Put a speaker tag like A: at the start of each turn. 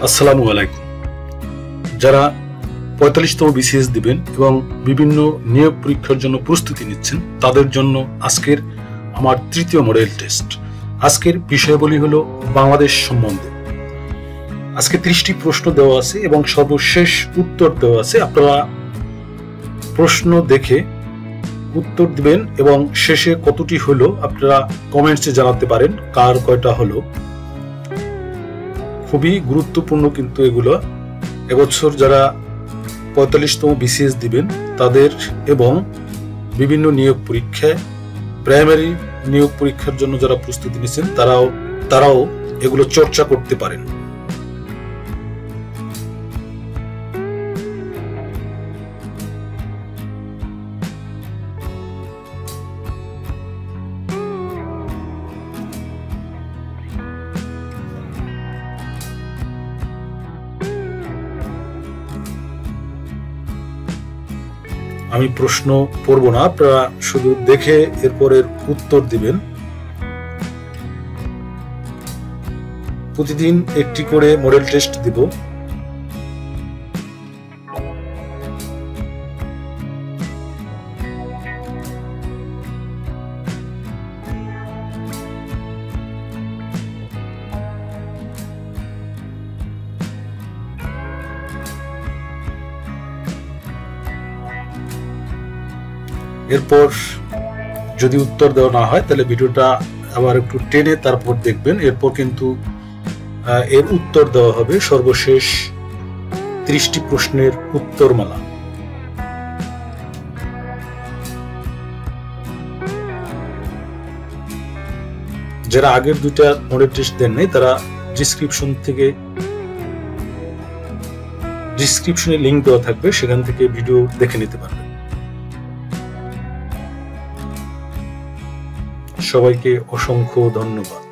A: আসসালামু আলাইকুম। যারা ৪৫তম বিসিএস দিবেন এবং বিভিন্ন নিয়োগ পরীক্ষার জন্য প্রস্তুতি নিচ্ছেন তাদের জন্য আজকের আমার তৃতীয় মডেল টেস্ট। আজকের বিষয়াবলী হলো বাংলাদেশ সম্বন্ধে। আজকে ৩০টি প্রশ্ন দেওয়া আছে এবং সর্বশেষ উত্তর দেওয়া আছে। আপনারা প্রশ্ন দেখে উত্তর দিবেন এবং শেষে কতটি হলো আপনারা কমেন্টসে জানাতে পারেন কার কয়টা হলো। খুবই গুরুত্বপূর্ণ কিন্তু এগুলো। এবছর যারা ৪৫তম বিসিএস দিবেন তাদের এবং বিভিন্ন নিয়োগ পরীক্ষায় প্রাইমারি নিয়োগ পরীক্ষার জন্য যারা প্রস্তুতি নিচ্ছেন তারাও এগুলো চর্চা করতে পারেন। আমি প্রশ্ন পড়ব না, আপনারা শুধু দেখে এরপরের উত্তর দিবেন। প্রতিদিন একটি করে মডেল টেস্ট দিব। এরপর যদি উত্তর দেওয়া না হয় তাহলে ভিডিওটা আবার একটু টেনে তারপর দেখবেন। এরপর কিন্তু এর উত্তর দেওয়া হবে সর্বশেষ ৩০টি প্রশ্নের উত্তরমালা। যারা আগের দুইটা মডেল টেস্ট দেন নাই তারা ডিসক্রিপশনে লিংক দেওয়া থাকবে, সেখান থেকে ভিডিও দেখে নিতে পারবেন। সবাইকে অসংখ্য ধন্যবাদ।